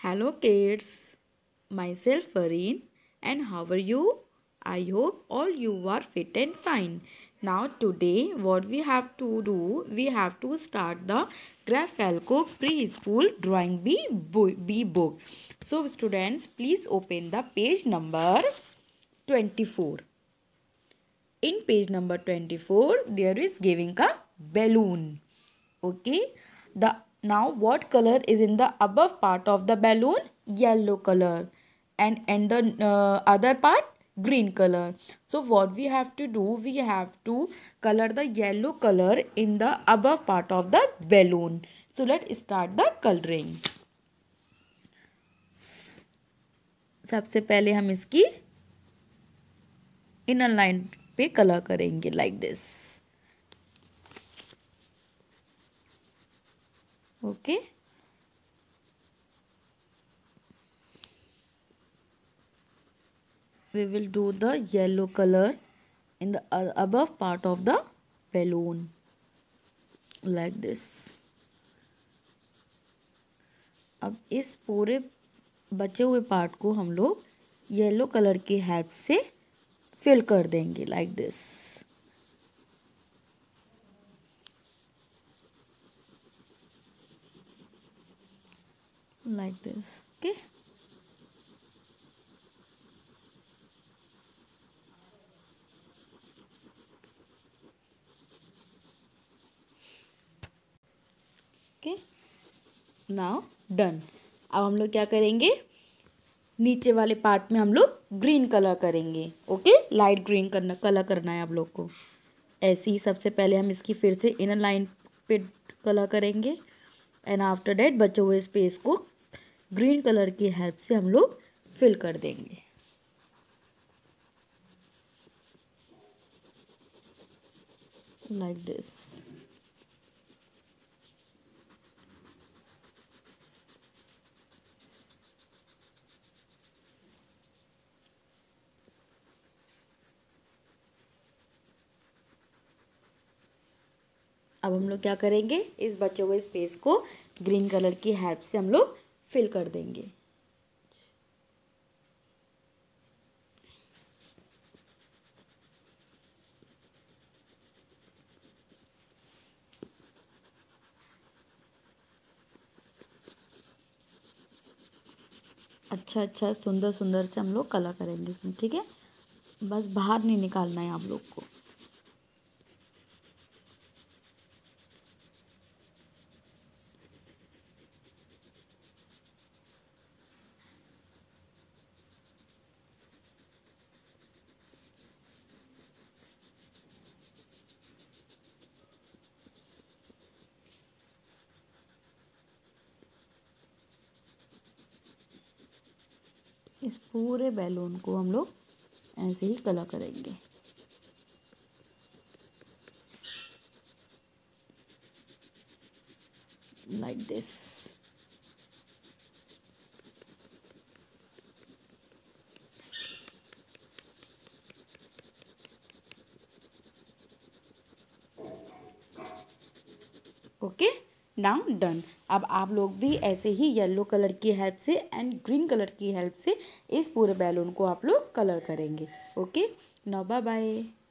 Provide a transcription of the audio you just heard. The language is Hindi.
Hello kids, myself Fareen, and how are you? I hope all you are fit and fine. Now today what we have to do, we have to start the Graphalco preschool drawing bee book. So students, please open the page number 24. In page number 24, there is giving a balloon. Okay. Now what color is in the above part of the balloon? Yellow color. And the other part? Green color. So what we have to do? We have to color the yellow color in the above part of the balloon. So let's start the coloring. सबसे पहले हम इसकी इनर लाइन पे कलर करेंगे like this. Okay. We will do the yellow color in the above part of the balloon like this. अब इस पूरे बचे हुए पार्ट को हम लोग येलो कलर की हेल्प से फिल कर देंगे like this. Like this. Okay. Okay. Now done. अब हम लोग क्या करेंगे, नीचे वाले पार्ट में हम लोग ग्रीन कलर करेंगे. ओके, लाइट ग्रीन कलर करना है आप लोग को. ऐसे ही सबसे पहले हम इसकी फिर से इनर लाइन पे कलर करेंगे एंड आफ्टर डेट बचे हुए स्पेस को ग्रीन कलर की हेल्प से हम लोग फिल कर देंगे लाइक दिस. अब हम लोग क्या करेंगे, इस बचे हुए स्पेस को ग्रीन कलर की हेल्प से हम लोग फिल कर देंगे. अच्छा सुंदर सुंदर से हम लोग कलर करेंगे इसमें. ठीक है, बस बाहर नहीं निकालना है आप लोग को. इस पूरे बैलून को हम लोग ऐसे ही कलर करेंगे like this. Okay, now done. अब आप लोग भी ऐसे ही येलो कलर की हेल्प से एंड ग्रीन कलर की हेल्प से इस पूरे बैलून को आप लोग कलर करेंगे. Okay, now bye bye.